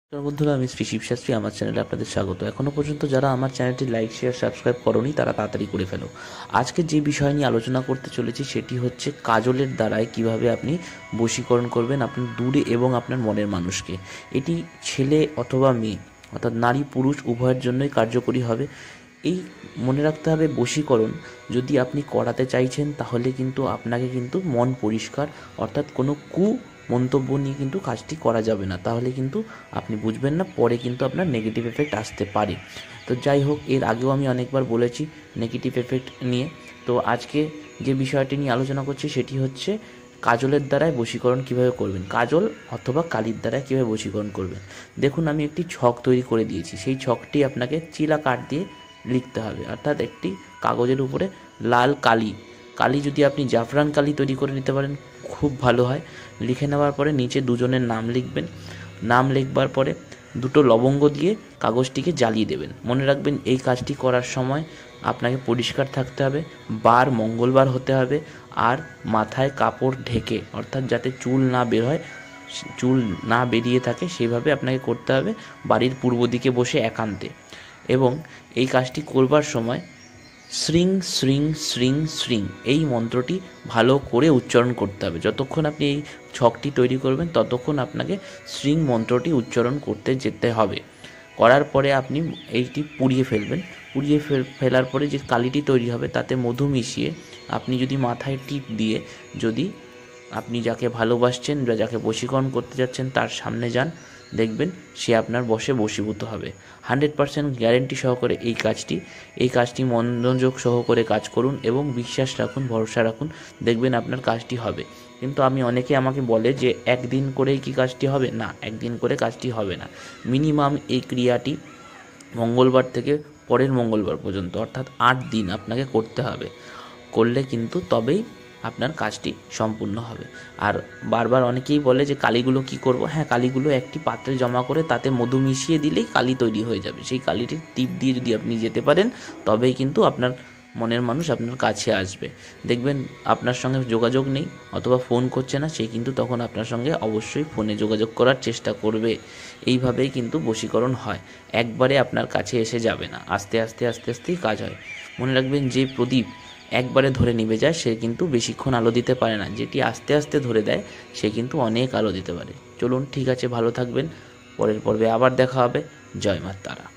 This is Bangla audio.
নমস্কার বন্ধুরা, আমি শ্রী শিব শাস্ত্রী। আমার চ্যানেলে আপনাদের স্বাগত। এখনও পর্যন্ত যারা আমার চ্যানেলটি লাইক, শেয়ার, সাবস্ক্রাইব করোনি তারা তাড়াতাড়ি করে ফেলো। আজকে যে বিষয় নিয়ে আলোচনা করতে চলেছি সেটি হচ্ছে কাজলের দ্বারায় কিভাবে আপনি বশীকরণ করবেন আপনার দূরে এবং আপনার মনের মানুষকে। এটি ছেলে অথবা মেয়ে অর্থাৎ নারী পুরুষ উভয়ের জন্যই কার্যকরী হবে। এই মনে রাখতে হবে, বশীকরণ যদি আপনি করাতে চাইছেন তাহলে কিন্তু আপনাকে কিন্তু মন পরিষ্কার অর্থাৎ কোনো মন্তব্য নিয়ে কিন্তু কাজটি করা যাবে না, তাহলে কিন্তু আপনি বুঝবেন না, পরে কিন্তু আপনার নেগেটিভ এফেক্ট আসতে পারে। তো যাই হোক, এর আগেও আমি অনেকবার বলেছি নেগেটিভ এফেক্ট নিয়ে। তো আজকে যে বিষয়টি নিয়ে আলোচনা করছি সেটি হচ্ছে কাজলের দ্বারায় বশীকরণ কিভাবে করবেন, কাজল অথবা কালির দ্বারায় কীভাবে বশীকরণ করবেন। দেখুন, আমি একটি ছক তৈরি করে দিয়েছি। সেই ছকটি আপনাকে চিলা কাঠ দিয়ে লিখতে হবে, অর্থাৎ একটি কাগজের উপরে লাল কালি যদি আপনি জাফরান কালি তৈরি করে নিতে পারেন খুব ভালো হয়। লিখে নেওয়ার পরে নিচে দুজনের নাম লিখবেন। নাম লিখবার পরে দুটো লবঙ্গ দিয়ে কাগজটিকে জ্বালিয়ে দেবেন। মনে রাখবেন, এই কাজটি করার সময় আপনাকে পরিষ্কার থাকতে হবে, বার মঙ্গলবার হতে হবে, আর মাথায় কাপড় ঢেকে, অর্থাৎ যাতে চুল না বের হয়, চুল না বেরিয়ে থাকে সেইভাবে আপনাকে করতে হবে, বাড়ির পূর্ব দিকে বসে একান্তে। এবং এই কাজটি করবার সময় শ্রিং শ্রিং শ্রিং শ্রিং এই মন্ত্রটি ভালো করে উচ্চারণ করতে হবে। যতক্ষণ আপনি এই ছকটি তৈরি করবেন ততক্ষণ আপনাকে শ্রিং মন্ত্রটি উচ্চারণ করতে যেতে হবে। করার পরে আপনি এইটি পুড়িয়ে ফেলবেন। পুড়িয়ে ফেলার পরে যে কালিটি তৈরি হবে তাতে মধু মিশিয়ে আপনি যদি মাথায় টিপ দিয়ে যদি আপনি যাকে ভালোবাসছেন বা যাকে বশীকরণ করতে যাচ্ছেন তার সামনে যান, দেখবেন সে আপনার বশে বশীভূত হবে। 100% গ্যারেন্টি সহকারে এই কাজটি মনোযোগ সহকারে কাজ করুন এবং বিশ্বাস রাখুন, ভরসা রাখুন, দেখবেন আপনার কাজটি হবে। কিন্তু অনেকে আমাকে বলে যে একদিন করেই কি কাজটি হবে? না, একদিন করে কাজটি হবে না। মিনিমাম এই ক্রিয়াটি মঙ্গলবার থেকে পরের মঙ্গলবার পর্যন্ত অর্থাৎ 8 দিন আপনাকে করতে হবে। করলে কিন্তু তবেই আপনার কাজটি সম্পূর্ণ হবে। আর বারবার অনেকেই বলে যে কালিগুলো কি করব? হ্যাঁ, কালিগুলো একটি পাত্রে জমা করে তাতে মধু মিশিয়ে দিলেই কালি তৈরি হয়ে যাবে। সেই কালিটির টিপ দিয়ে যদি আপনি যেতে পারেন তবেই কিন্তু আপনার মনের মানুষ আপনার কাছে আসবে। দেখবেন আপনার সঙ্গে যোগাযোগ নেই অথবা ফোন করছে না, সে কিন্তু তখন আপনার সঙ্গে অবশ্যই ফোনে যোগাযোগ করার চেষ্টা করবে। এইভাবেই কিন্তু বশীকরণ হয়, একবারে আপনার কাছে এসে যাবে না, আস্তে আস্তে আস্তে আস্তেই কাজ হয়। মনে রাখবেন, যে প্রদীপ একবারে ধরে নিভে যায় সে কিন্তু বেশিক্ষণ আলো দিতে পারে না, যেটি আস্তে আস্তে ধরে দেয় সে কিন্তু অনেক আলো দিতে পারে। চলুন, ঠিক আছে, ভালো থাকবেন। পরের পর্বে আবার দেখা হবে। জয় মা তারা।